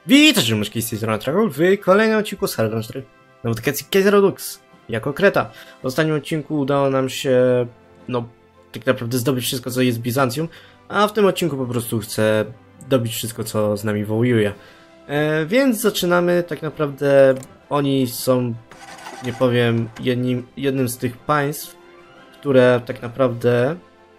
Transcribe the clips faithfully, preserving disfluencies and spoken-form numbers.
Witajcie, myszki z tej strony Tragol w kolejnym odcinku z Hardline cztery na modyfikacji Kaiser Redux jako Kreta. W ostatnim odcinku udało nam się, no, tak naprawdę zdobyć wszystko, co jest w Bizancjum, a w tym odcinku po prostu chcę dobić wszystko, co z nami wołuje. E, więc zaczynamy. Tak naprawdę oni są, nie powiem, jednym, jednym z tych państw, które tak naprawdę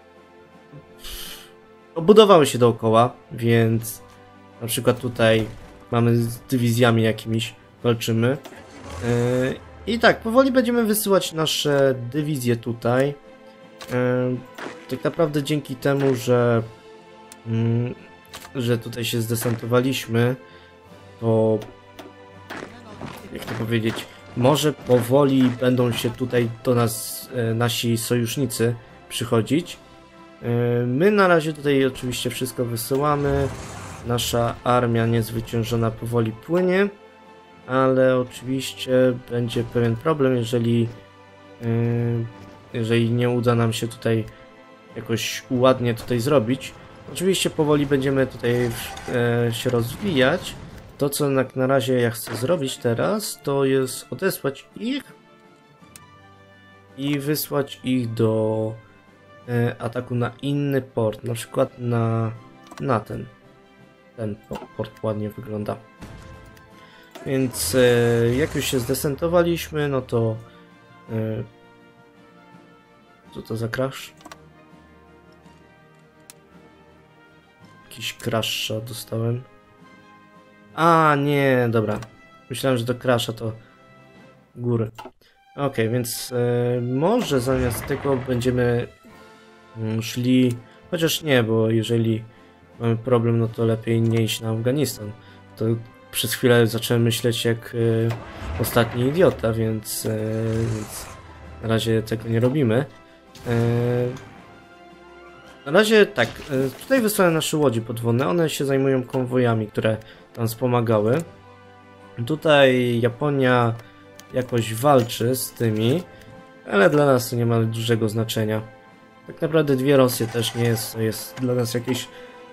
obudowały się dookoła, więc na przykład tutaj mamy z dywizjami jakimiś, walczymy. Yy, I tak, powoli będziemy wysyłać nasze dywizje tutaj. Yy, tak naprawdę dzięki temu, że, yy, że tutaj się zdesantowaliśmy, to jak to powiedzieć, może powoli będą się tutaj do nas yy, nasi sojusznicy przychodzić. Yy, my na razie tutaj oczywiście wszystko wysyłamy. Nasza armia niezwyciężona powoli płynie, ale oczywiście będzie pewien problem, jeżeli yy, jeżeli nie uda nam się tutaj jakoś ładnie tutaj zrobić. Oczywiście powoli będziemy tutaj yy, się rozwijać. To, co na, na razie ja chcę zrobić teraz, to jest odesłać ich i wysłać ich do yy, ataku na inny port, na przykład na, na ten. Ten port ładnie wygląda. Więc e, jak już się zdesantowaliśmy, no to e, co to za crash? Jakiś crasha dostałem. A nie, dobra. Myślałem, że do crasha to góry. Ok, więc e, może zamiast tego będziemy mm, szli, chociaż nie, bo jeżeli mamy problem, no to lepiej nie iść na Afganistan. To przez chwilę zacząłem myśleć jak y, ostatni idiota, więc, y, więc na razie tego nie robimy. Y, na razie tak, y, tutaj wysłałem nasze łodzi podwodne, one się zajmują konwojami, które tam wspomagały. Tutaj Japonia jakoś walczy z tymi, ale dla nas to nie ma dużego znaczenia. Tak naprawdę dwie Rosje też nie jest, to jest dla nas jakieś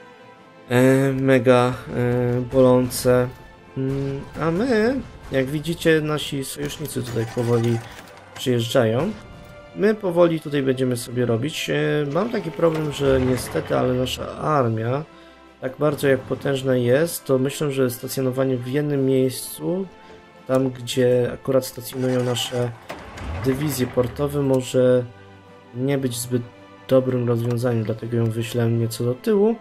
E, mega e, bolące. Mm, a my, jak widzicie, nasi sojusznicy tutaj powoli przyjeżdżają. My powoli tutaj będziemy sobie robić. E, mam taki problem, że niestety, ale nasza armia, tak bardzo jak potężna jest, to myślę, że stacjonowanie w jednym miejscu, tam gdzie akurat stacjonują nasze dywizje portowe, może nie być zbyt dobrym rozwiązaniem, dlatego ją wyślę nieco do tyłu.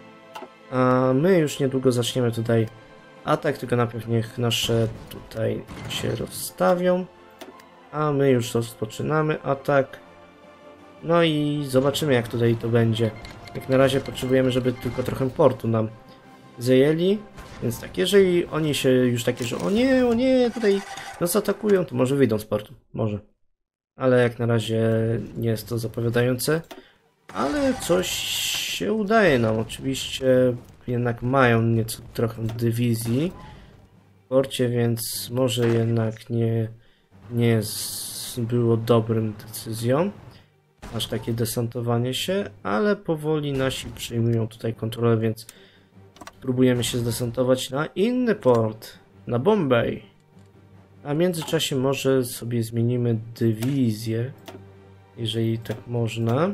A my już niedługo zaczniemy tutaj atak, tylko najpierw niech nasze tutaj się rozstawią. A my już rozpoczynamy atak. No i zobaczymy, jak tutaj to będzie. Jak na razie potrzebujemy, żeby tylko trochę portu nam zajęli. Więc tak, jeżeli oni się już takie, że o nie, o nie, tutaj nas atakują, to może wyjdą z portu. Może. Ale jak na razie nie jest to zapowiadające. Ale coś się udaje nam. Oczywiście jednak mają nieco trochę dywizji w porcie, więc może jednak nie, nie było dobrym decyzją aż takie desantowanie się, ale powoli nasi przyjmują tutaj kontrolę, więc próbujemy się zdesantować na inny port, na Bombay. A w międzyczasie może sobie zmienimy dywizję, jeżeli tak można,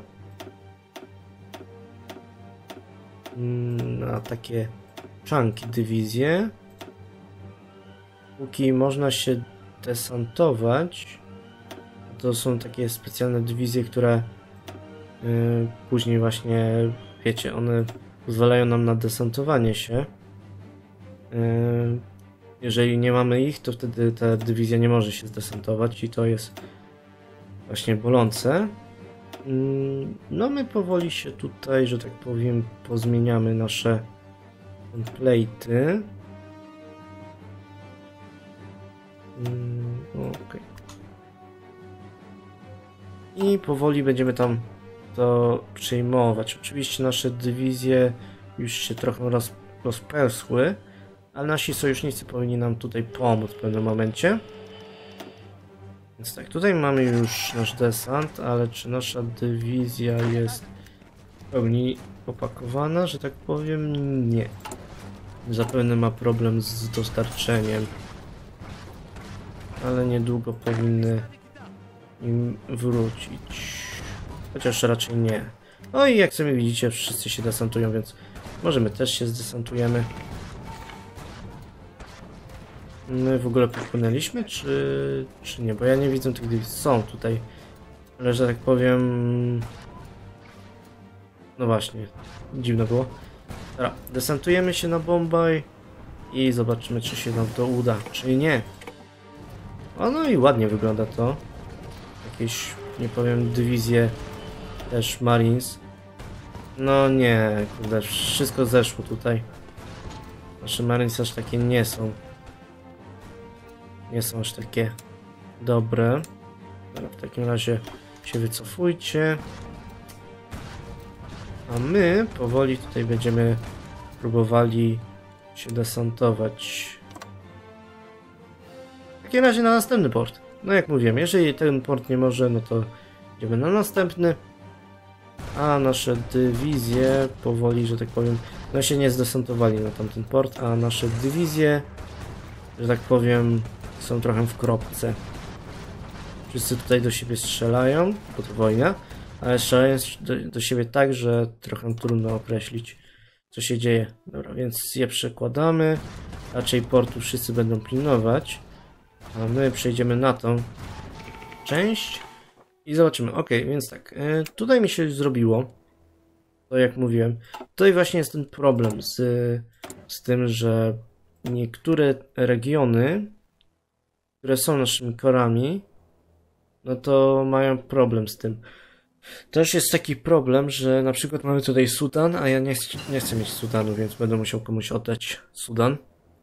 na takie chunky dywizje. Póki można się desantować, to są takie specjalne dywizje, które yy, później właśnie, wiecie, one pozwalają nam na desantowanie się. Yy, jeżeli nie mamy ich, to wtedy ta dywizja nie może się zdesantować i to jest właśnie bolące. No my powoli się tutaj, że tak powiem, pozmieniamy nasze template'y. Ok. I powoli będziemy tam to przejmować. Oczywiście nasze dywizje już się trochę roz, rozpełzły, ale nasi sojusznicy powinni nam tutaj pomóc w pewnym momencie. Więc tak, tutaj mamy już nasz desant, ale czy nasza dywizja jest w pełni opakowana, że tak powiem? Nie. zapewne ma problem z dostarczeniem. Ale niedługo powinny im wrócić. Chociaż raczej nie. No i jak sami widzicie, wszyscy się desantują, więc może my też się zdesantujemy. My w ogóle popłynęliśmy, czy, czy nie? Bo ja nie widzę tych dywizji. Są tutaj. Ale że tak powiem... No właśnie. Dziwne było. Dobra, desantujemy się na Bombaj i zobaczymy, czy się nam to uda, czy nie. O, no i ładnie wygląda to. Jakieś, nie powiem, dywizje też Marines. No nie, kurde, wszystko zeszło tutaj. Nasze Marines aż takie nie są. Nie są aż takie dobre. Dobra, w takim razie się wycofujcie. A my powoli tutaj będziemy próbowali się desantować. W takim razie na następny port. No jak mówiłem, jeżeli ten port nie może, no to idziemy na następny. A nasze dywizje powoli, że tak powiem, no się nie zdesantowali na tamten port, a nasze dywizje, że tak powiem, są trochę w kropce. Wszyscy tutaj do siebie strzelają, bo to wojna, ale strzelają do, do siebie tak, że trochę trudno określić, co się dzieje. Dobra, więc je przekładamy. Raczej portu wszyscy będą pilnować, a my przejdziemy na tą część i zobaczymy. Ok, więc tak, e, tutaj mi się zrobiło, to jak mówiłem, tutaj właśnie jest ten problem z, z tym, że niektóre regiony, które są naszymi korami, no to mają problem z tym. Też jest taki problem, że na przykład mamy tutaj Sudan, a ja nie, ch nie chcę mieć Sudanu, więc będę musiał komuś oddać Sudan.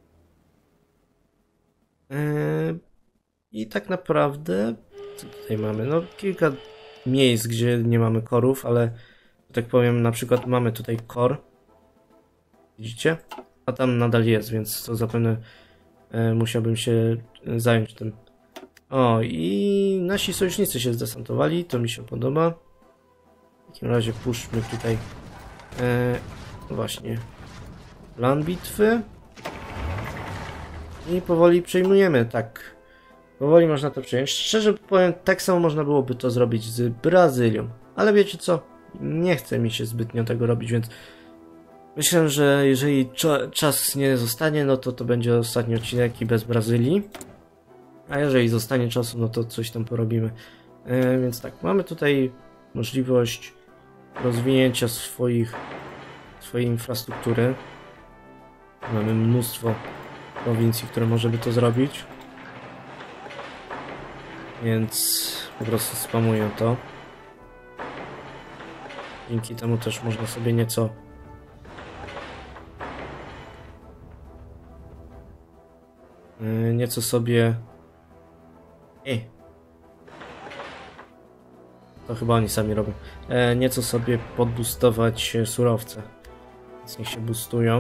Eee, I tak naprawdę, co tutaj mamy? No kilka miejsc, gdzie nie mamy korów, ale że tak powiem, na przykład mamy tutaj kor. Widzicie? A tam nadal jest, więc to zapewne e, musiałbym się zająć tym. O, i nasi sojusznicy się zdesantowali, to mi się podoba. W takim razie puszczmy tutaj e, właśnie plan bitwy. I powoli przejmujemy, tak. Powoli można to przejąć. Szczerze powiem, tak samo można byłoby to zrobić z Brazylią. Ale wiecie co? Nie chce mi się zbytnio tego robić, więc myślę, że jeżeli cza czas nie zostanie, no to to będzie ostatni odcinek i bez Brazylii. A jeżeli zostanie czasu, no to coś tam porobimy. E, więc tak, mamy tutaj możliwość rozwinięcia swoich, swojej infrastruktury. Mamy mnóstwo prowincji, które możemy to zrobić. Więc po prostu spamuję to. Dzięki temu też można sobie nieco yy, nieco sobie Ej. To chyba oni sami robią. E, nieco sobie podboostować surowce. Więc niech się boostują.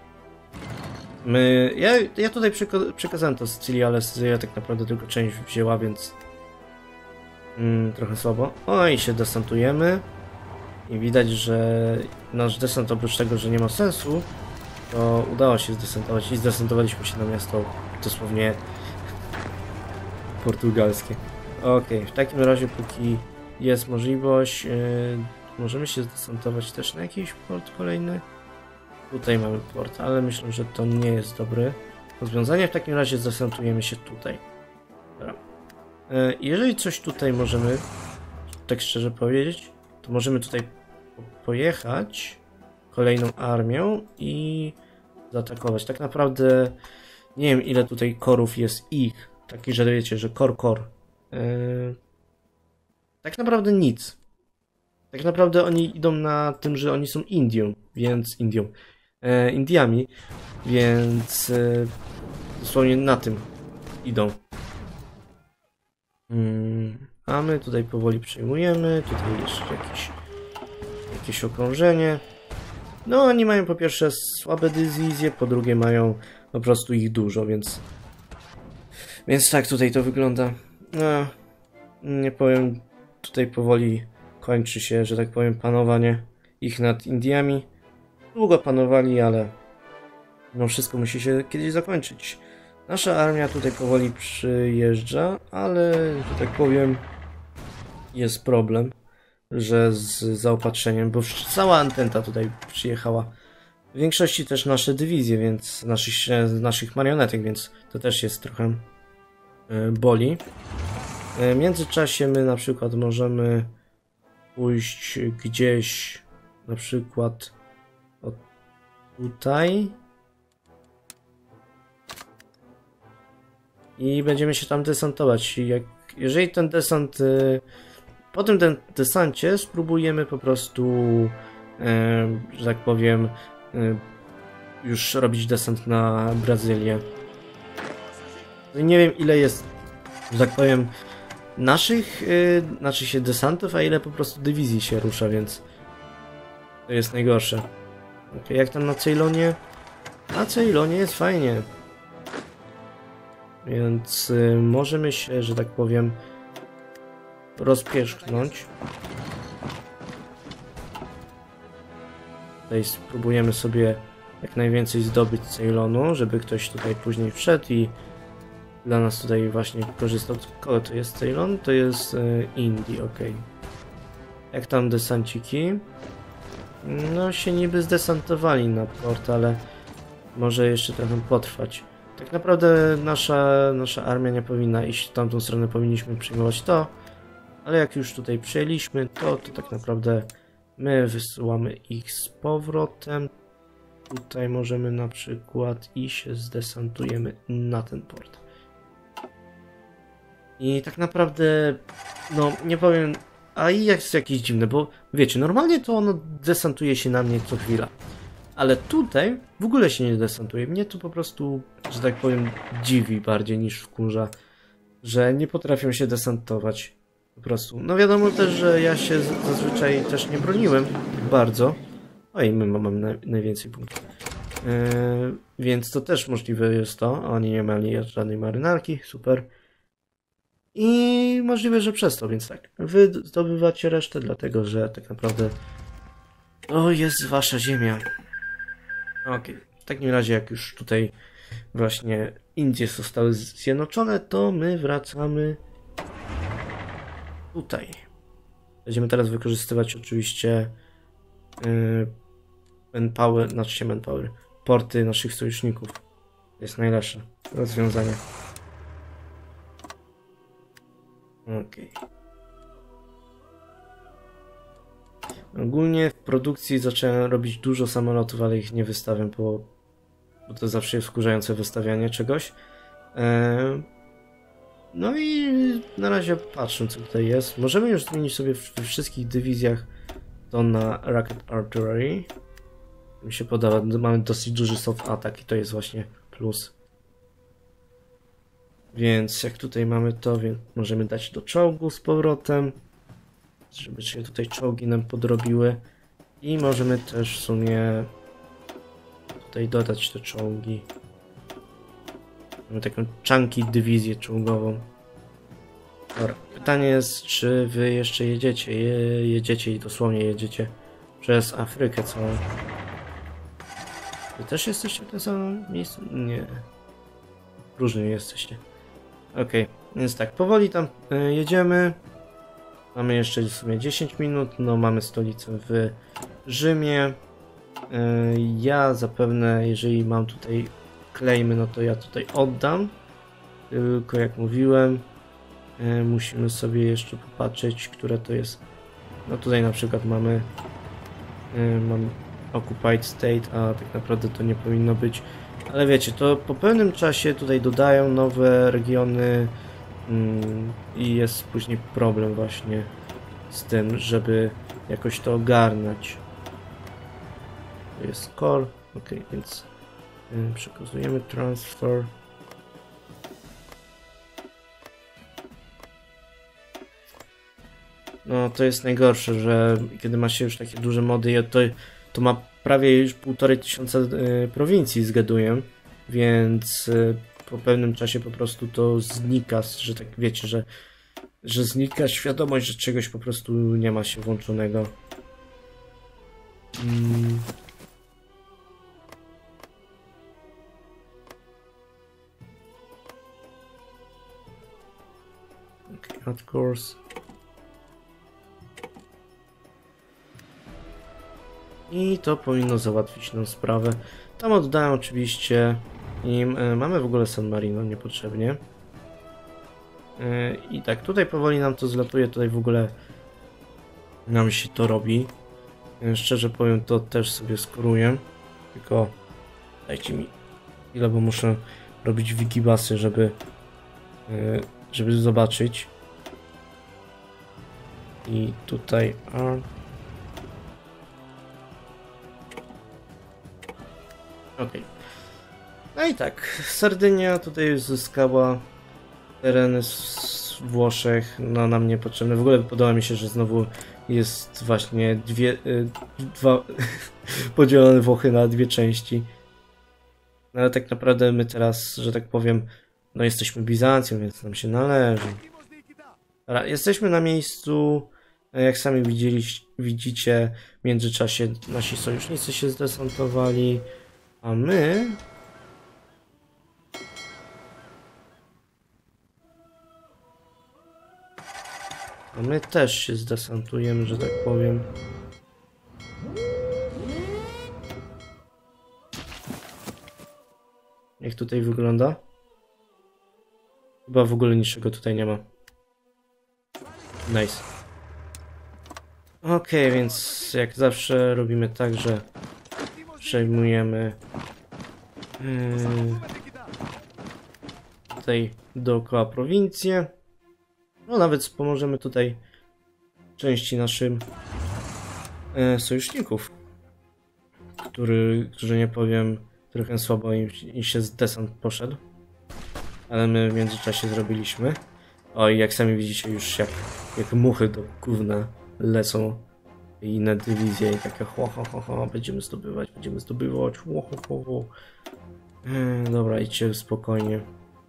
My, ja, ja tutaj przeka przekazałem to Sycylii, ale Sycylia tak naprawdę tylko część wzięła, więc mm, trochę słabo. O, i się desantujemy. I widać, że nasz desant, oprócz tego, że nie ma sensu, to udało się zdesantować i zdesantowaliśmy się na miasto dosłownie portugalskie. Ok, w takim razie póki jest możliwość, yy, możemy się zdesantować też na jakiś port kolejny. Tutaj mamy port, ale myślę, że to nie jest dobre rozwiązanie. W takim razie zdesantujemy się tutaj. Dobra. Yy, jeżeli coś tutaj możemy, tak szczerze powiedzieć, to możemy tutaj pojechać kolejną armią i zaatakować. Tak naprawdę nie wiem, ile tutaj korów jest ich. Taki, że wiecie, że kor, kor. Yy, tak naprawdę nic. Tak naprawdę oni idą na tym, że oni są Indią, więc Indią. Yy, Indiami, więc yy, dosłownie na tym idą. Yy, a my tutaj powoli przejmujemy. Tutaj jeszcze jakieś, jakieś okrążenie. No, oni mają po pierwsze słabe dywizje, po drugie mają po prostu ich dużo, więc... Więc tak tutaj to wygląda. No, nie powiem, tutaj powoli kończy się, że tak powiem, panowanie ich nad Indiami. Długo panowali, ale No wszystko musi się kiedyś zakończyć. Nasza armia tutaj powoli przyjeżdża, ale, że tak powiem, jest problem, że z zaopatrzeniem, bo cała Ententa tutaj przyjechała. W większości też nasze dywizje, więc naszych, naszych marionetek, więc to też jest trochę boli. W międzyczasie my na przykład możemy pójść gdzieś, na przykład o tutaj i będziemy się tam desantować. Jak, jeżeli ten desant, po tym ten desancie spróbujemy po prostu, że tak powiem, już robić desant na Brazylię. Nie wiem, ile jest, że tak powiem, naszych, yy, znaczy się desantów, a ile po prostu dywizji się rusza, więc to jest najgorsze. Ok, jak tam na Ceylonie? Na Ceylonie jest fajnie. Więc yy, możemy się, że tak powiem, rozpierzchnąć. Tutaj spróbujemy sobie jak najwięcej zdobyć Ceylonu, żeby ktoś tutaj później wszedł i dla nas tutaj właśnie korzystał. Kogo to jest Ceylon? To jest y, Indii, ok. Jak tam desanciki? No się niby zdesantowali na port, ale może jeszcze trochę potrwać. Tak naprawdę nasza, nasza armia nie powinna iść w tamtą stronę, powinniśmy przyjmować to. Ale jak już tutaj przejęliśmy to, to tak naprawdę my wysyłamy ich z powrotem. Tutaj możemy na przykład i się zdesantujemy na ten port. I tak naprawdę, no nie powiem, a i jest jakieś dziwne, bo wiecie, normalnie to ono desantuje się na mnie co chwila. Ale tutaj w ogóle się nie desantuje. Mnie to po prostu, że tak powiem, dziwi bardziej niż wkurza, że nie potrafią się desantować. Po prostu. No wiadomo też, że ja się zazwyczaj też nie broniłem bardzo. Oj, my mamy najwięcej punktów. Yy, więc to też możliwe jest to. Oni nie mieli żadnej marynarki, super. I możliwe, że przez to, więc tak. Wy zdobywacie resztę, dlatego że tak naprawdę o, jest wasza ziemia. Ok, w takim razie jak już tutaj właśnie Indie zostały zjednoczone, to my wracamy tutaj. Będziemy teraz wykorzystywać oczywiście yy, manpower, znaczy się manpower, porty naszych sojuszników. To jest najlepsze rozwiązanie. Okej. Ogólnie w produkcji zacząłem robić dużo samolotów, ale ich nie wystawiam, bo, bo to zawsze jest wkurzające wystawianie czegoś. Eee, no i na razie patrzę, co tutaj jest. Możemy już zmienić sobie we wszystkich dywizjach to na Rocket Artillery. Mi się podoba, mamy dosyć duży soft attack i to jest właśnie plus. Więc jak tutaj mamy to, więc możemy dać do czołgu z powrotem, żeby się tutaj czołgi nam podrobiły. I możemy też w sumie tutaj dodać te czołgi. Mamy taką chunky dywizję czołgową. Dobra. Pytanie jest, czy wy jeszcze jedziecie? Je, jedziecie i dosłownie jedziecie przez Afrykę całą. Wy też jesteście w tym samym miejscu? Nie. Różni jesteście. Okej, okay. Więc tak, powoli tam y, jedziemy. Mamy jeszcze w sumie dziesięć minut. No, mamy stolicę w Rzymie. Y, ja zapewne, jeżeli mam tutaj claimy, no to ja tutaj oddam. Tylko jak mówiłem, y, musimy sobie jeszcze popatrzeć, które to jest. No tutaj na przykład mamy, y, mamy Occupied State, a tak naprawdę to nie powinno być. Ale wiecie, to po pewnym czasie tutaj dodają nowe regiony mm, i jest później problem właśnie z tym, żeby jakoś to ogarnąć. To jest core, ok, więc y, przekazujemy transfer. No to jest najgorsze, że kiedy ma się już takie duże mody, to, to ma prawie już półtorej tysiąca y, prowincji zgaduję, więc y, po pewnym czasie po prostu to znika, że tak wiecie, że, że znika świadomość, że czegoś po prostu nie ma się włączonego. Mm. Of course. I to powinno załatwić nam sprawę. Tam oddałem oczywiście im. E, mamy w ogóle San Marino niepotrzebnie. E, I tak, tutaj powoli nam to zlatuje, tutaj w ogóle nam się to robi. E, szczerze powiem, to też sobie skoruję. Tylko dajcie mi chwilę, bo muszę robić wikibasy, żeby, e, żeby zobaczyć. I tutaj. A, ok. No i tak, Sardynia tutaj już zyskała tereny z Włoszech, no nam niepotrzebne. W ogóle podoba mi się, że znowu jest właśnie dwie, y, dwa podzielone Włochy na dwie części. No ale tak naprawdę my teraz, że tak powiem, no jesteśmy Bizancją, więc nam się należy. Dobra, jesteśmy na miejscu, jak sami widzieliście, widzicie, w międzyczasie nasi sojusznicy się zdesantowali, a my... A my też się zdesantujemy, że tak powiem. Jak tutaj wygląda? Chyba w ogóle niczego tutaj nie ma. Nice. Ok, więc jak zawsze robimy tak, że przejmujemy yy, tutaj dookoła prowincję. No nawet wspomożemy tutaj części naszym e, sojuszników, który, którzy nie powiem, trochę słabo im, im się z desant poszedł, ale my w międzyczasie zrobiliśmy. O i jak sami widzicie już jak, jak muchy do gówna lecą i inne dywizje i takie ho, ho, ho, ho, będziemy zdobywać, będziemy zdobywać, ho, ho, ho, ho. E, dobra, idźcie spokojnie.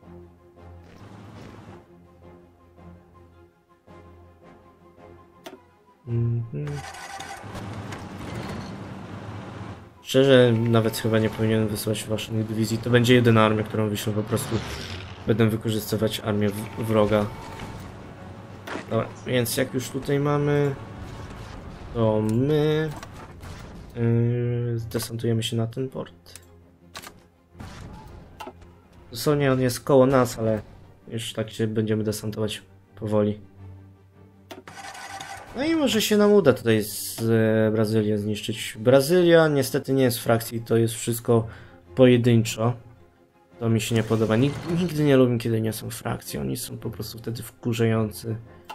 Mm-hmm. Szczerze, nawet chyba nie powinienem wysłać waszej dywizji. To będzie jedyna armia, którą wyślę. Po prostu będę wykorzystywać armię wroga. Dobra, więc jak już tutaj mamy, to my yy, zdesantujemy się na ten port. Dosłownie on jest koło nas, ale już tak się będziemy desantować powoli. No i może się nam uda tutaj z e, Brazylię zniszczyć. Brazylia niestety nie jest frakcji, to jest wszystko pojedynczo. To mi się nie podoba. Nigdy, nigdy nie lubię, kiedy nie są frakcji. Oni są po prostu wtedy wkurzający.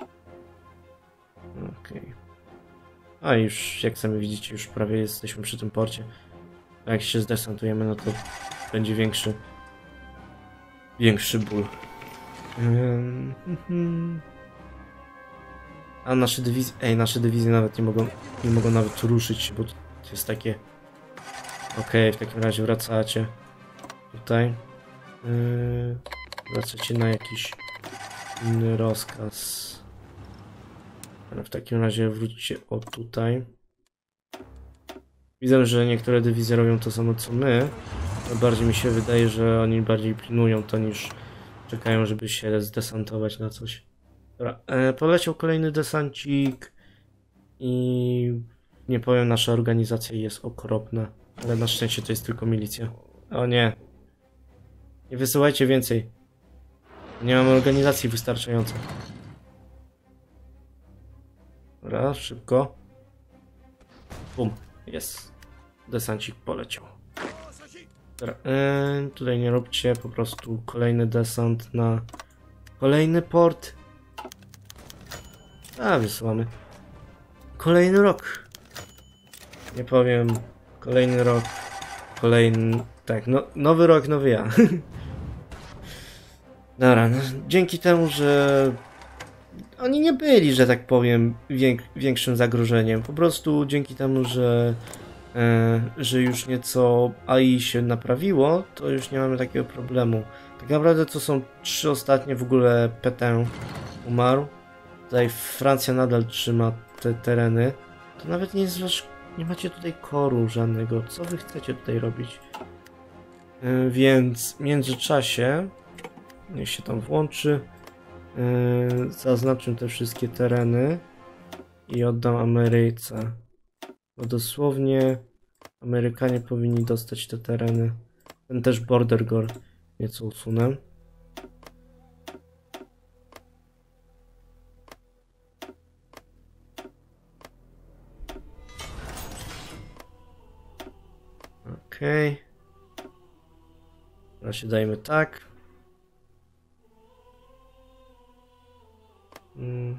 Okej. Okay. A już, jak sami widzicie, już prawie jesteśmy przy tym porcie. A jak się zdesantujemy, no to będzie większy... Większy ból. Um, A nasze dywizje, ej, nasze dywizje nawet nie mogą, nie mogą nawet ruszyć, bo to jest takie... Okej, okay, w takim razie wracacie tutaj. Yy, wracacie na jakiś inny rozkaz. Ale w takim razie wróćcie o tutaj. Widzę, że niektóre dywizje robią to samo co my. Ale bardziej mi się wydaje, że oni bardziej pilnują to niż czekają, żeby się zdesantować na coś. Dobra, e, poleciał kolejny desancik i nie powiem, nasza organizacja jest okropna, ale na szczęście to jest tylko milicja. O nie, nie wysyłajcie więcej, nie mamy organizacji wystarczającej. Dobra, szybko. Bum, jest, desancik poleciał. Dobra, e, tutaj nie róbcie, po prostu kolejny desant na kolejny port. A, wysyłamy. Kolejny rok. Nie powiem. Kolejny rok. Kolejny... Tak, no, nowy rok, nowy ja. Dobra, no, dzięki temu, że... Oni nie byli, że tak powiem, wiek, większym zagrożeniem. Po prostu dzięki temu, że... E, że już nieco A I się naprawiło, to już nie mamy takiego problemu. Tak naprawdę to są trzy ostatnie w ogóle Pétain umarł. Tutaj Francja nadal trzyma te tereny. To nawet nie jest wasz... Nie macie tutaj koru żadnego. Co wy chcecie tutaj robić? Yy, więc w międzyczasie... Niech się tam włączy. Yy, zaznaczę te wszystkie tereny i oddam Ameryce. Bo dosłownie Amerykanie powinni dostać te tereny. Ten też Border Gore nieco usunę. Okej. Okay. Teraz się dajmy tak. Hmm.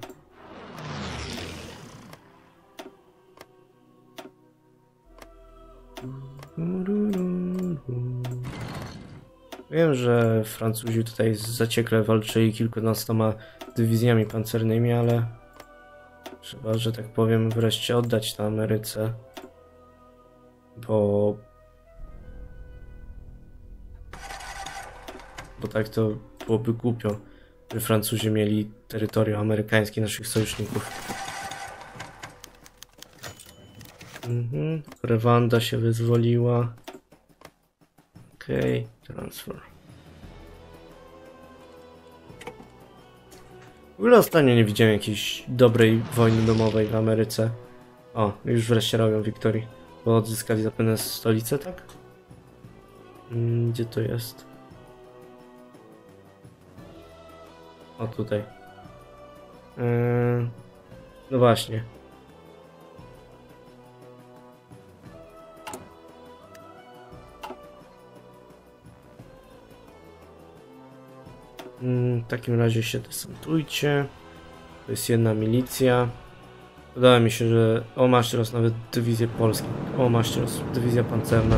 Wiem, że Francuzi tutaj zaciekle walczyli kilkunastoma dywizjami pancernymi, ale trzeba, że tak powiem, wreszcie oddać to Ameryce, bo bo tak to byłoby głupio, że Francuzi mieli terytorium amerykańskie naszych sojuszników. Mhm. Rwanda się wyzwoliła. Okej, okay. Transfer. W ogóle ostatnio nie widziałem jakiejś dobrej wojny domowej w Ameryce. O, już wreszcie robią Wiktorii, bo odzyskali zapewne stolicę, tak? Hmm, gdzie to jest? O, tutaj. Yy, no właśnie. W takim razie się desantujcie. To jest jedna milicja. Wydaje mi się, że... O, masz teraz nawet dywizję polską. O, masz teraz dywizja pancerna.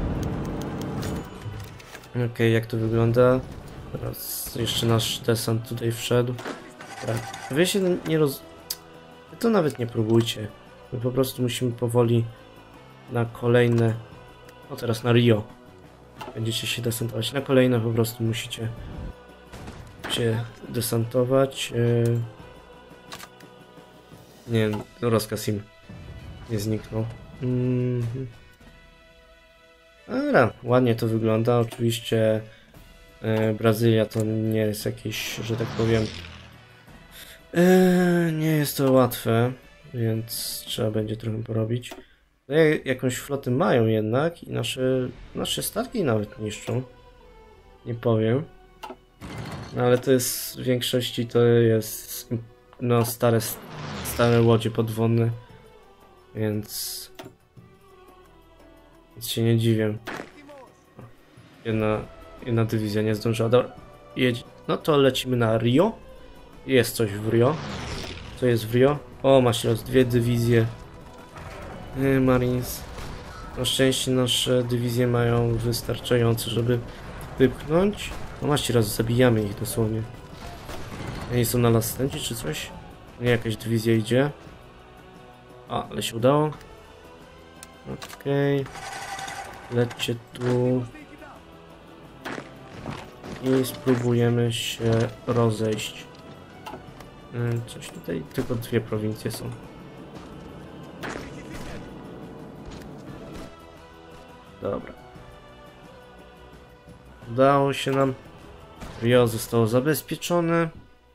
Okej, okay, jak to wygląda? Teraz jeszcze nasz desant tutaj wszedł. Tak. Wy się nie roz... Wy to nawet nie próbujcie. My po prostu musimy powoli na kolejne... O, teraz na Rio. Będziecie się desantować. Na kolejne po prostu musicie się desantować. Yy... Nie wiem, rozkaz im nie zniknął. Mm -hmm. Dobra, ładnie to wygląda. Oczywiście yy, Brazylia to nie jest jakieś, że tak powiem, yy, nie jest to łatwe, więc trzeba będzie trochę porobić. No, jakąś flotę mają jednak i nasze, nasze statki nawet niszczą. Nie powiem. No, ale to jest w większości to jest no stare, stare łodzie podwodne, więc, więc się nie dziwię. Jedna, jedna dywizja nie zdążyła. Dobra, jedź. No to lecimy na Rio. Jest coś w Rio. Co jest w Rio? O, masz teraz dwie dywizje yy, Marines. Na szczęście nasze dywizje mają wystarczająco, żeby wypchnąć. No macie raz, zabijamy ich dosłownie. Nie są na lastenci czy coś? Nie, jakaś dywizja idzie. A, ale się udało. Okej. Okay. Lećcie tu. I spróbujemy się rozejść. Coś tutaj, tylko dwie prowincje są. Dobra. Udało się nam. Rio zostało zabezpieczone.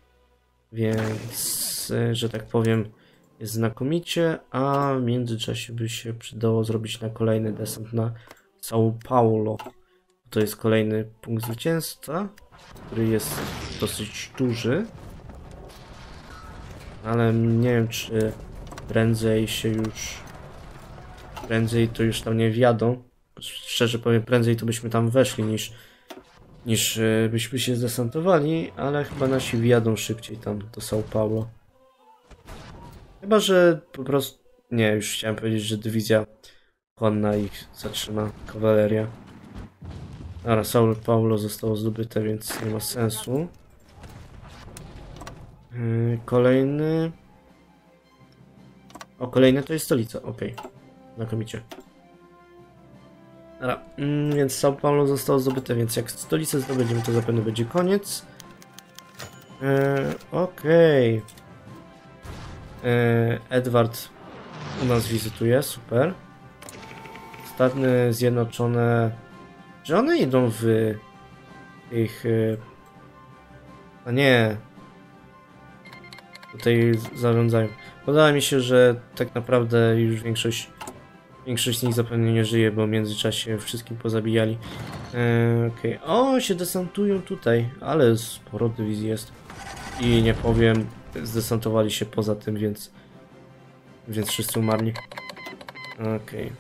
Więc, że tak powiem, jest znakomicie. A w międzyczasie by się przydało zrobić na kolejny desant na São Paulo. To jest kolejny punkt zwycięstwa, który jest dosyć duży. Ale nie wiem, czy prędzej się już... Prędzej to już tam nie wjadą. Szczerze powiem, prędzej to byśmy tam weszli niż... niż byśmy się zdesantowali, ale chyba nasi wjadą szybciej tam do São Paulo. Chyba, że po prostu... Nie, już chciałem powiedzieć, że dywizja konna ich zatrzyma, kawaleria. Dobra, São Paulo zostało zdobyte, więc nie ma sensu. Yy, kolejny... O, kolejny to jest stolica, okej. Okay. Znakomicie. Dobra, mm, więc São Paulo zostało zdobyte, więc jak stolicę zdobędziemy, to zapewne będzie koniec. Yy, okej. Okay. Yy, Edward u nas wizytuje, super. Stany Zjednoczone... Czy one idą w tych... Yy... A nie... tutaj zarządzają. Podoba mi się, że tak naprawdę już większość, większość z nich zapewne nie żyje, bo w międzyczasie wszystkim pozabijali. Eee, Okej, okay. O, się desantują tutaj, ale sporo dywizji jest. I nie powiem, zdesantowali się poza tym, więc więc wszyscy umarli. Okej. Okay.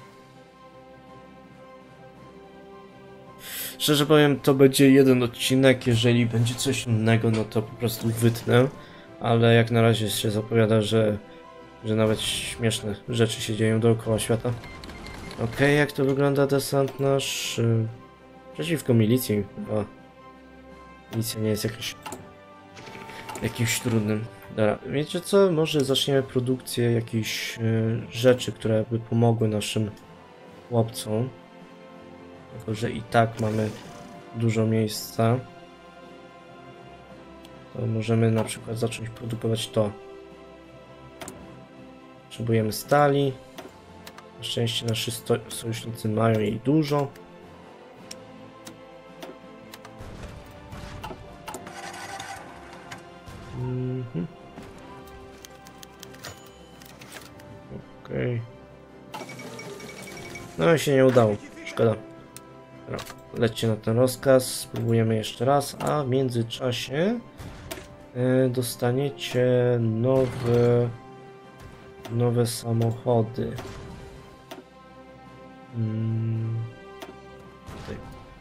Szczerze powiem, to będzie jeden odcinek, jeżeli będzie coś innego, no to po prostu wytnę, ale jak na razie się zapowiada, że, że nawet śmieszne rzeczy się dzieją dookoła świata. Okej, okay, jak to wygląda desant nasz? Yy, przeciwko milicji chyba. Milicja nie jest jakoś jakimś trudnym. Dobra, wiecie co? Może zaczniemy produkcję jakichś yy, rzeczy, które by pomogły naszym chłopcom. Tylko że i tak mamy dużo miejsca. To możemy na przykład zacząć produkować to. Potrzebujemy stali. Na szczęście nasi sojusznicy mają jej dużo. Mhm. Okej. Okay. No i się nie udało. Szkoda. Lećcie na ten rozkaz, spróbujemy jeszcze raz, a w międzyczasie yy, dostaniecie nowe nowe samochody. Hmm. Tutaj.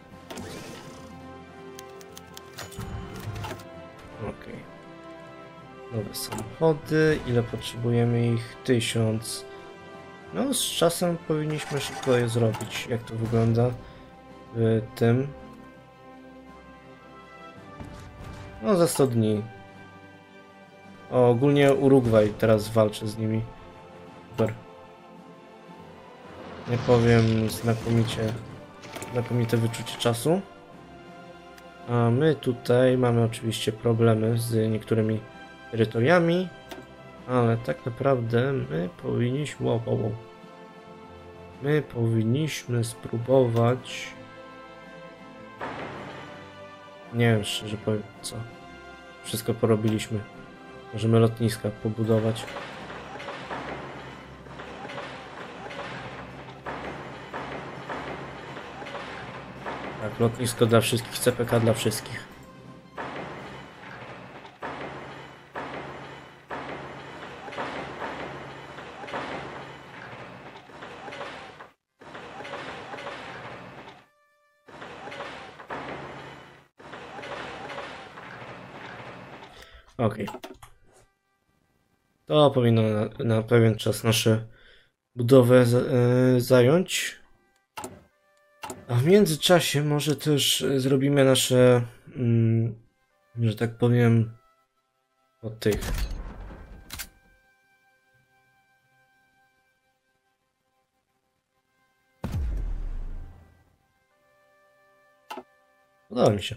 Ok. Nowe samochody. Ile potrzebujemy ich? Tysiąc. No, z czasem powinniśmy szybko je zrobić. Jak to wygląda w tym? No, za sto dni. O, ogólnie Urugwaj teraz walczy z nimi. Super. Nie powiem, znakomicie, znakomite wyczucie czasu. A my tutaj mamy oczywiście problemy z niektórymi terytoriami, ale tak naprawdę my powinniśmy... Wow, wow, wow. My powinniśmy spróbować... Nie wiem, szczerze powiem, co. Wszystko porobiliśmy. Możemy lotniska pobudować. Tak, lotnisko dla wszystkich, C P K dla wszystkich. Okej. Okay. To powinno na, na pewien czas nasze budowę z, yy, zająć. A w międzyczasie może też zrobimy nasze, mm, że tak powiem, od tych. Podoba mi się.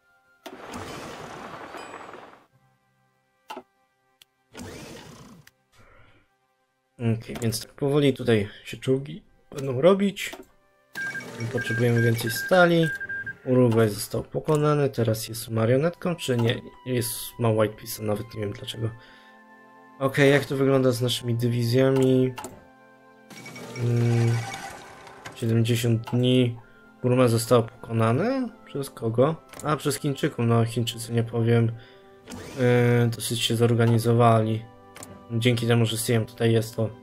Ok, więc tak powoli tutaj się czołgi będą robić. Potrzebujemy więcej stali. Urugwaj został pokonany, teraz jest marionetką, czy nie? Jest, ma White Piece, nawet nie wiem dlaczego. Ok, jak to wygląda z naszymi dywizjami? Hmm, siedemdziesiąt dni. Burma została pokonana? Przez kogo? A, przez Chińczyków. No, Chińczycy, nie powiem, yy, dosyć się zorganizowali. Dzięki temu, że Siam tutaj jest, to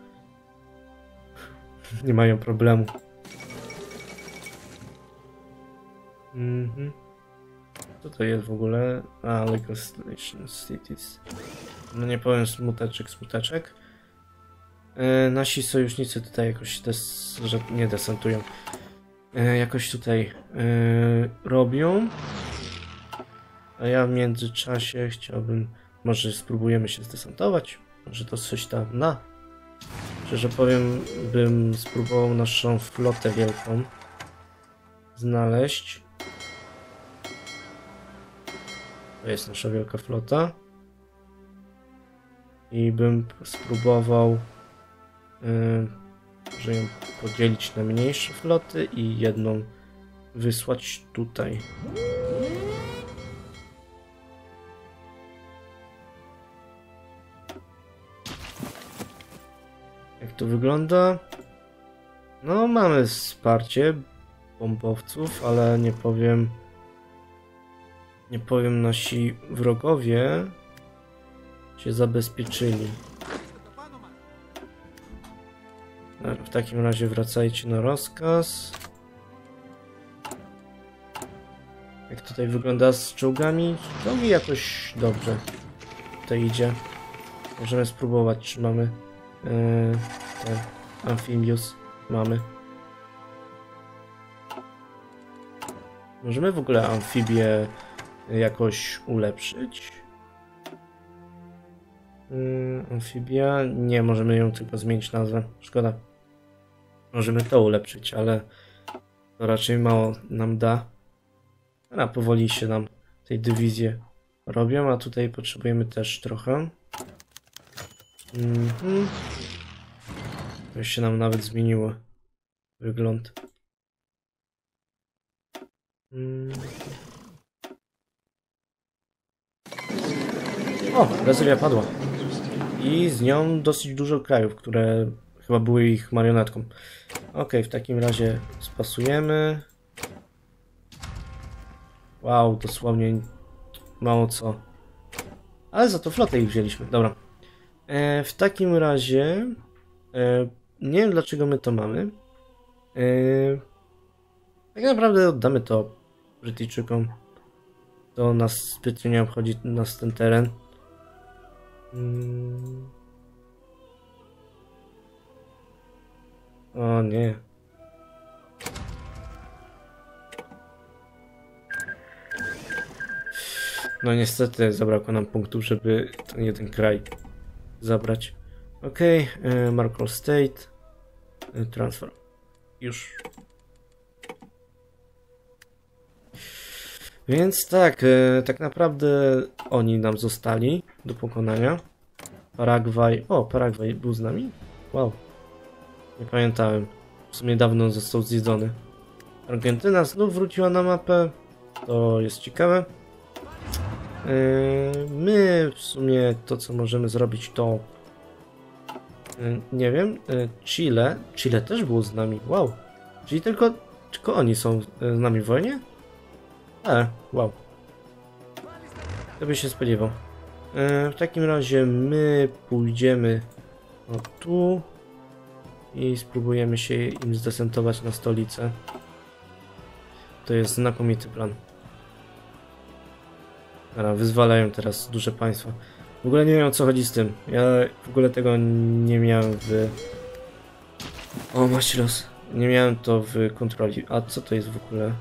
nie mają problemu. Mhm. Co to jest w ogóle? A, Legislation Cities. No nie powiem, smuteczek, smuteczek. E, nasi sojusznicy tutaj jakoś des, że nie desantują. E, jakoś tutaj e, robią. A ja w międzyczasie chciałbym... Może spróbujemy się zdesantować. Może to coś tam na. Szczerze powiem, bym spróbował naszą flotę wielką znaleźć. To jest nasza wielka flota. I bym spróbował yy, że ją podzielić na mniejsze floty i jedną wysłać tutaj. to wygląda? No, mamy wsparcie bombowców, ale nie powiem... Nie powiem, nasi wrogowie się zabezpieczyli. W takim razie wracajcie na rozkaz. Jak tutaj wygląda z czołgami? To mi jakoś dobrze tutaj idzie. Możemy spróbować, czy mamy yy, ten Amphibious. Mamy. Możemy w ogóle amfibię jakoś ulepszyć? Yy, amfibia? Nie, możemy ją tylko zmienić nazwę. Szkoda. Możemy to ulepszyć, ale to raczej mało nam da. A powoli się nam tej dywizje robią, a tutaj potrzebujemy też trochę. Mhm. To się nam nawet zmieniło wygląd. Mhm. O, Brazylia padła. I z nią dosyć dużo krajów, które chyba były ich marionetką. Ok, w takim razie spasujemy. Wow, dosłownie mało co. Ale za to flotę ich wzięliśmy. Dobra. E, w takim razie e, nie wiem, dlaczego my to mamy. E, tak naprawdę oddamy to Brytyjczykom. To nas zbytnio nie obchodzi, nas ten teren. Hmm. O nie. No niestety zabrakło nam punktów, żeby ten jeden kraj zabrać. Ok, e, Markle State. E, transfer. Już. Więc tak, e, tak naprawdę oni nam zostali do pokonania. Paragwaj. O, Paragwaj był z nami? Wow. Nie pamiętałem. W sumie dawno został zjedzony. Argentyna znów wróciła na mapę. To jest ciekawe. Yy, my w sumie to, co możemy zrobić, to yy, nie wiem, yy, Chile. Chile też było z nami. Wow. Czyli tylko, tylko oni są z nami w wojnie? E, wow. To by się spodziewał. Yy, w takim razie my pójdziemy o tu i spróbujemy się im zdesentować na stolicę. To jest znakomity plan. Dobra, wyzwalają teraz duże państwa. W ogóle nie wiem, o co chodzi z tym. Ja w ogóle tego nie miałem w... O, masz los. Nie miałem to w kontroli. A co to jest w ogóle?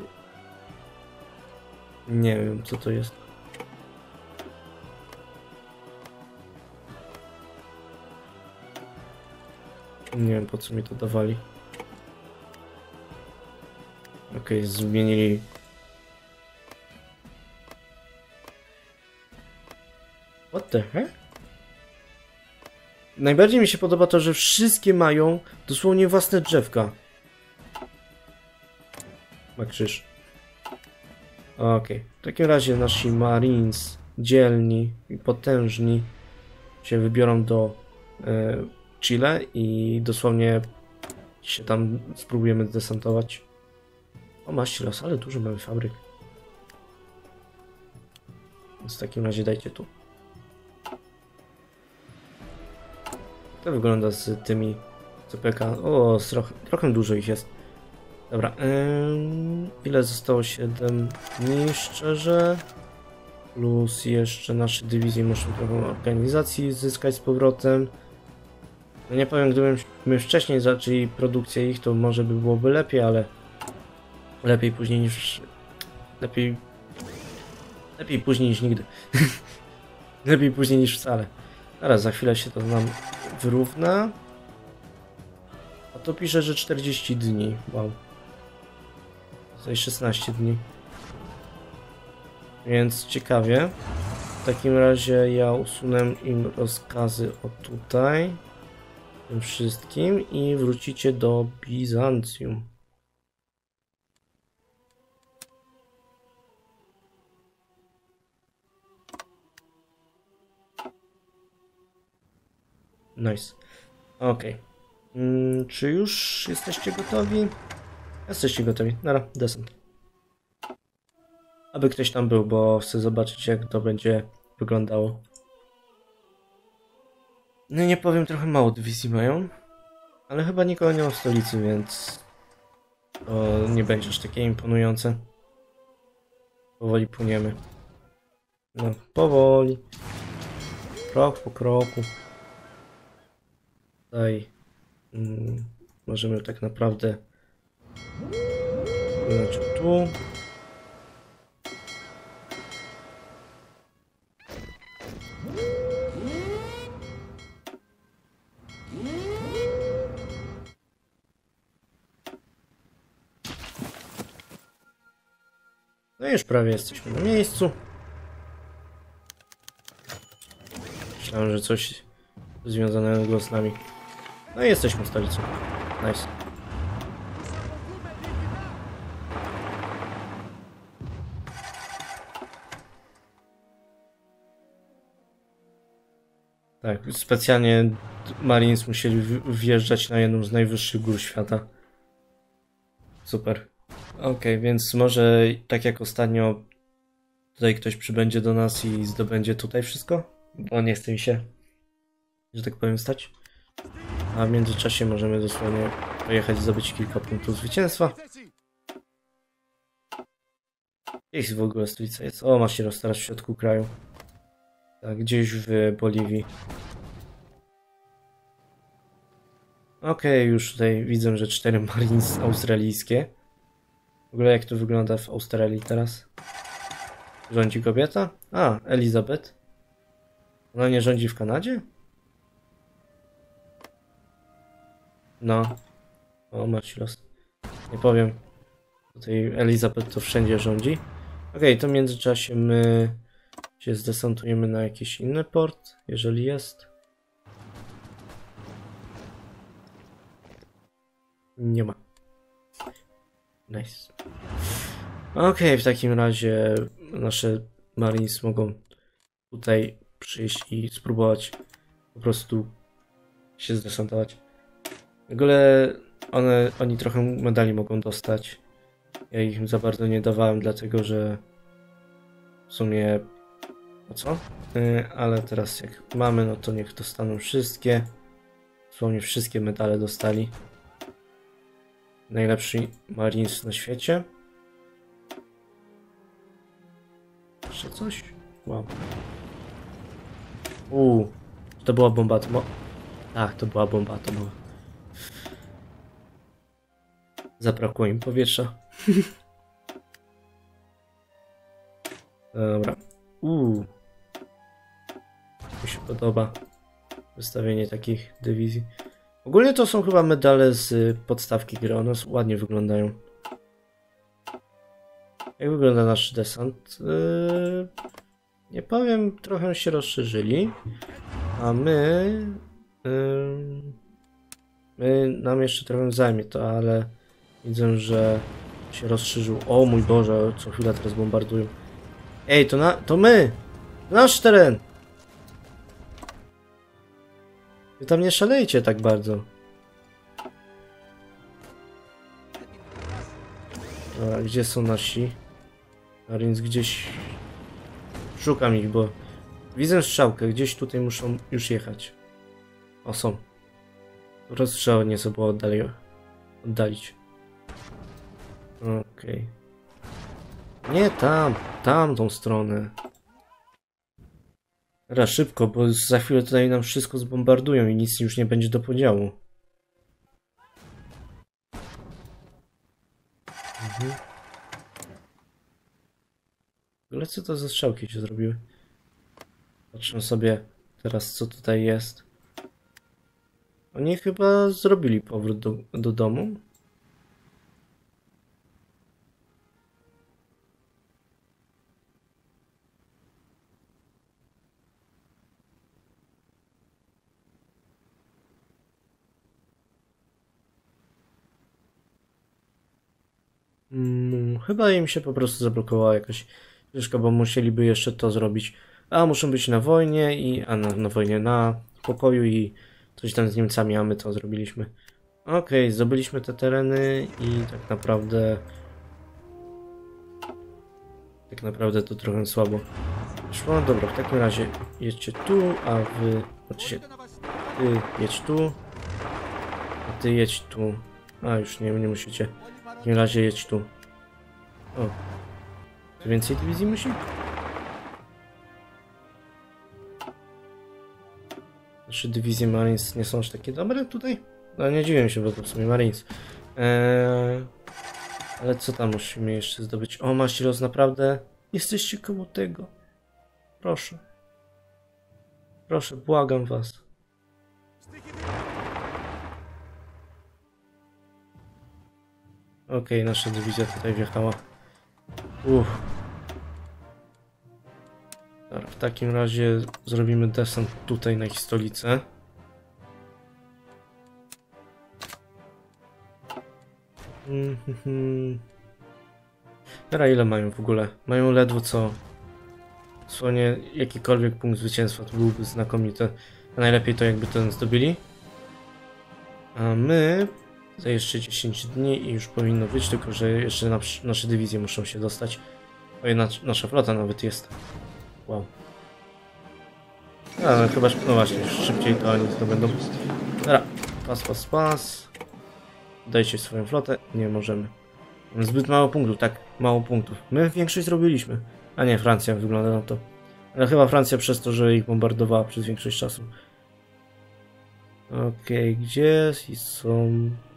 Nie wiem, co to jest. Nie wiem, po co mi to dawali. Okej, okay, zmienili... What the heck? Najbardziej mi się podoba to, że wszystkie mają dosłownie własne drzewka. Ma krzyż. Okej. Okay. W takim razie nasi Marines dzielni i potężni się wybiorą do e, Chile i dosłownie się tam spróbujemy desantować. O, masz los, ale dużo mamy fabryk. Więc w takim razie dajcie tu. To wygląda z tymi C P K. O, trochę, trochę dużo ich jest. Dobra. Ym, ile zostało? siedem dni, szczerze. Plus jeszcze nasze dywizje muszą trochę organizacji zyskać z powrotem. No nie powiem, gdybyśmy wcześniej zaczęli produkcję ich, to może by byłoby lepiej, ale lepiej później niż... Lepiej... Lepiej później niż nigdy. Lepiej później niż wcale. Teraz za chwilę się to nam wyrówna. A to pisze, że czterdzieści dni. Wow. Tutaj szesnaście dni. Więc ciekawie. W takim razie ja usunę im rozkazy o tutaj. Tym wszystkim i wrócicie do Bizancjum. Nice. Ok. Mm, czy już jesteście gotowi? Jesteście gotowi. Dobra, desant. Aby ktoś tam był, bo chcę zobaczyć, jak to będzie wyglądało. No nie powiem, trochę mało dywizji mają. Ale chyba nikogo nie ma w stolicy, więc to nie będzie aż takie imponujące. Powoli płyniemy. No, powoli. Krok po kroku. Tutaj mm, możemy tak naprawdę płynąć tu. No i już prawie jesteśmy na miejscu. Myślałem, że coś związanego z nami. No i jesteśmy w stolicy. Nice. Tak, specjalnie Marines musieli wjeżdżać na jedną z najwyższych gór świata. Super. Okej, okay, więc może tak jak ostatnio tutaj ktoś przybędzie do nas i zdobędzie tutaj wszystko? Bo nie chce mi się, że tak powiem, stać. A w międzyczasie możemy dosłownie pojechać i zdobyć kilka punktów zwycięstwa. Gdzieś w ogóle stolica jest. O, ma się rozstarasz w środku kraju. Tak, gdzieś w Boliwii. Okej, okay, już tutaj widzę, że cztery Marines australijskie. W ogóle jak to wygląda w Australii teraz? Rządzi kobieta? A, Elizabeth. Ona nie rządzi w Kanadzie? No. O, masz los. Nie powiem. Tutaj Elizabeth to wszędzie rządzi. Okej, okay, to w międzyczasie my się zdesantujemy na jakiś inny port, jeżeli jest. Nie ma. Nice. Okej, okay, w takim razie nasze Marines mogą tutaj przyjść i spróbować po prostu się zdesantować. W ogóle one, oni trochę medali mogą dostać. Ja ich za bardzo nie dawałem, dlatego że w sumie o co? Yy, ale teraz jak mamy, no to niech dostaną wszystkie. Dosłownie wszystkie medale dostali. Najlepszy Marines na świecie. Jeszcze coś? Wow. Uuu, to była bomba atomowa. Tak, to była bomba atomowa. Zabrakło im powietrza. Dobra. Uuu. Mi się podoba wystawienie takich dywizji. Ogólnie to są chyba medale z podstawki gry. One ładnie wyglądają. Jak wygląda nasz desant? Yy, nie powiem, trochę się rozszerzyli. A my... Yy, my nam jeszcze trochę zajmie to, ale widzę, że się rozszerzył. O mój Boże, co chwila teraz bombardują. Ej, to, na, to my! Nasz teren! Wy tam nie szalejcie tak bardzo. Dobra, gdzie są nasi? A więc gdzieś... Szukam ich, bo... Widzę strzałkę, gdzieś tutaj muszą już jechać. O, są. Rozstrzały nie sobie było oddali... oddalić. Okej. Okay. Nie tam, tamtą stronę. Dobra, szybko, bo za chwilę tutaj nam wszystko zbombardują i nic już nie będzie do podziału. Mhm. W ogóle co to za strzałki się zrobiły? Patrzę sobie teraz, co tutaj jest. Oni chyba zrobili powrót do, do domu. Hmm, chyba im się po prostu zablokowała jakaś ścieżka, bo musieliby jeszcze to zrobić. A muszą być na wojnie i... A na, na wojnie, na pokoju i coś tam z Niemcami, a my to zrobiliśmy. Okej, zdobyliśmy te tereny i tak naprawdę... Tak naprawdę to trochę słabo szło. Dobra, w takim razie jedźcie tu, a wy... Znaczy, ty jedź tu, a ty jedź tu. A, już nie, nie musicie. W takim razie jedź tu. O. Tu więcej dywizji musi? Nasze dywizje Marines nie są aż takie dobre tutaj? No nie dziwię się, bo to w sumie Marines. Eee, ale co tam musimy jeszcze zdobyć? O, Maściros, naprawdę jesteście koło tego. Proszę. Proszę, błagam was. Okej, okay, nasza dywizja tutaj wjechała. Uff. Dobra, w takim razie zrobimy desant tutaj na ich stolicę. Mm-hmm. Teraz ile mają w ogóle? Mają ledwo co. Dosłownie jakikolwiek punkt zwycięstwa to byłby znakomite. A najlepiej to jakby ten zdobyli. A my za jeszcze dziesięć dni i już powinno być, tylko że jeszcze na, nasze dywizje muszą się dostać. O, jedna, nasza flota nawet jest. Wow. A, no chyba, no właśnie, szybciej to oni to będą. Dobra, pas, pas, pas. Dajcie swoją flotę. Nie możemy. Mamy zbyt mało punktów, tak, mało punktów. My większość zrobiliśmy. A nie, Francja wygląda na to. Ale chyba Francja przez to, że ich bombardowała przez większość czasu. Okej, okay, gdzie są...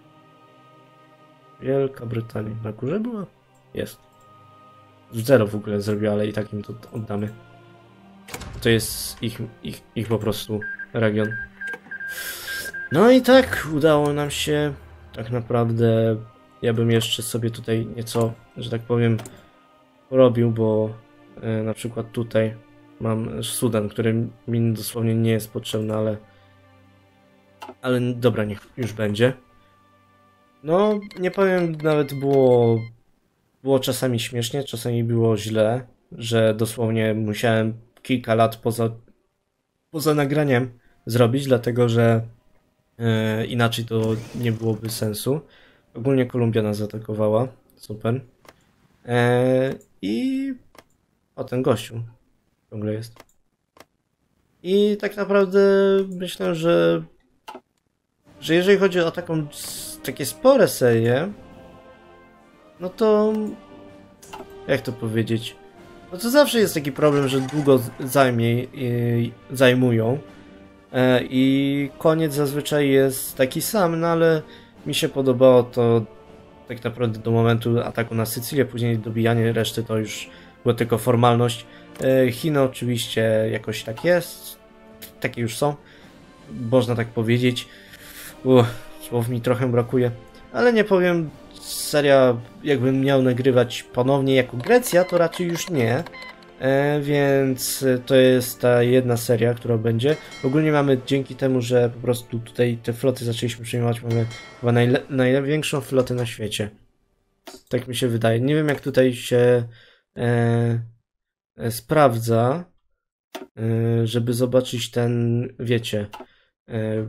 Wielka Brytania. Na górze była? Jest. Zero w ogóle zrobiła, ale i tak im to oddamy. To jest ich, ich, ich po prostu region. No i tak udało nam się. Tak naprawdę ja bym jeszcze sobie tutaj nieco, że tak powiem, porobił, bo e, na przykład tutaj mam Sudan, który mi dosłownie nie jest potrzebny, ale ale dobra, niech już będzie. No, nie powiem, nawet było było czasami śmiesznie, czasami było źle, że dosłownie musiałem kilka lat poza poza nagraniem zrobić, dlatego że e, inaczej to nie byłoby sensu. Ogólnie Kolumbia nas zaatakowała, super. E, I o, ten gościu ciągle jest. I tak naprawdę myślę, że że jeżeli chodzi o taką takie spore serie, no to jak to powiedzieć? No to zawsze jest taki problem, że długo zajmie, i, zajmują e, i koniec zazwyczaj jest taki sam, no ale mi się podobało to tak naprawdę do momentu ataku na Sycylię, później dobijanie reszty to już była tylko formalność. E, Chiny oczywiście jakoś tak jest, takie już są, można tak powiedzieć. Uff, słów mi trochę brakuje, ale nie powiem, seria jakbym miał nagrywać ponownie jako Grecja, to raczej już nie, e, więc to jest ta jedna seria, która będzie. Ogólnie mamy dzięki temu, że po prostu tutaj te floty zaczęliśmy przejmować, mamy chyba najle największą flotę na świecie. Tak mi się wydaje. Nie wiem jak tutaj się e, e, sprawdza, e, żeby zobaczyć ten, wiecie, e,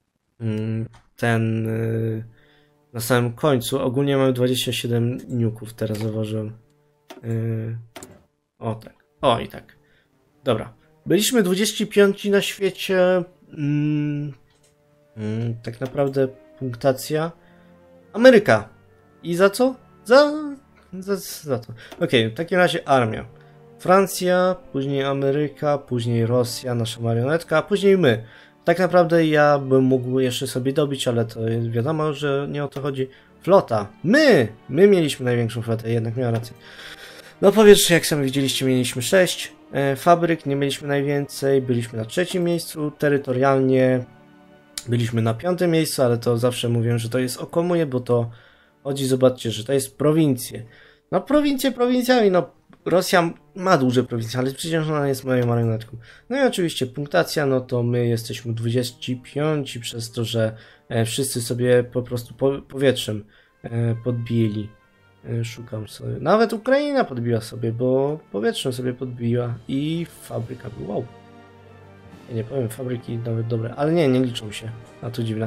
ten yy, na samym końcu. Ogólnie mamy dwadzieścia siedem nuków, teraz zauważyłem. Yy, o tak, o i tak. Dobra, byliśmy dwudziesty piąty na świecie. Yy, yy, tak naprawdę punktacja Ameryka. I za co? Za, za, za to. Okej, okay, w takim razie armia. Francja, później Ameryka, później Rosja, nasza marionetka, a później my. Tak naprawdę ja bym mógł jeszcze sobie dobić, ale to jest wiadomo, że nie o to chodzi. Flota. My! My mieliśmy największą flotę, jednak miała rację. No powietrze, jak sami widzieliście, mieliśmy sześć. E, fabryk nie mieliśmy najwięcej, byliśmy na trzecim miejscu. Terytorialnie byliśmy na piątym miejscu, ale to zawsze mówię, że to jest okłamuje, bo to chodzi, zobaczcie, że to jest prowincje. No prowincje prowincjami, no Rosja ma duże prowincje, ale przecież ona jest moją marionetką. No i oczywiście punktacja, no to my jesteśmy dwudziesty piąty przez to, że e, wszyscy sobie po prostu po, powietrzem e, podbili. E, szukam sobie. Nawet Ukraina podbiła sobie, bo powietrzem sobie podbiła i fabryka była. Wow. Ja nie powiem, fabryki nawet dobre, ale nie, nie liczą się. A to dziwne.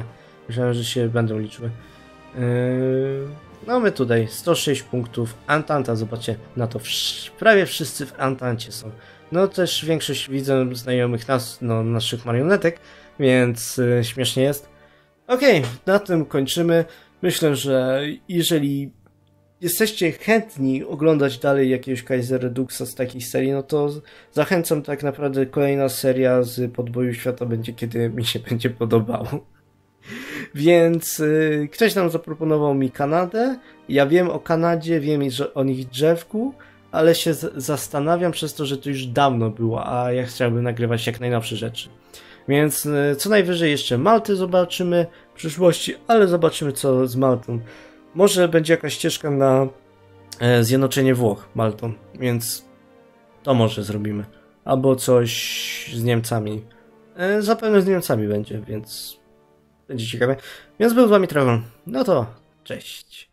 Myślałem, że się będą liczyły. Yy, mamy tutaj sto sześć punktów. Antanta, zobaczcie, na to wsz prawie wszyscy w Antancie są. No też większość widzę znajomych nas, no, naszych marionetek, więc yy, śmiesznie jest. Okej, okay, na tym kończymy. Myślę, że jeżeli jesteście chętni oglądać dalej jakiegoś Kaiser Reduxa z takiej serii, no to zachęcam, tak naprawdę kolejna seria z Podboju Świata będzie, kiedy mi się będzie podobało. Więc yy, ktoś tam zaproponował mi Kanadę. Ja wiem o Kanadzie, wiem że o nich drzewku, ale się zastanawiam przez to, że to już dawno było, a ja chciałbym nagrywać jak najnowsze rzeczy. Więc yy, co najwyżej jeszcze Malty zobaczymy w przyszłości, ale zobaczymy co z Maltą. Może będzie jakaś ścieżka na e, zjednoczenie Włoch Maltą, więc to może zrobimy. Albo coś z Niemcami. E, zapewne z Niemcami będzie, więc będzie ciekawe. Więc był z wami Tragon. No to cześć.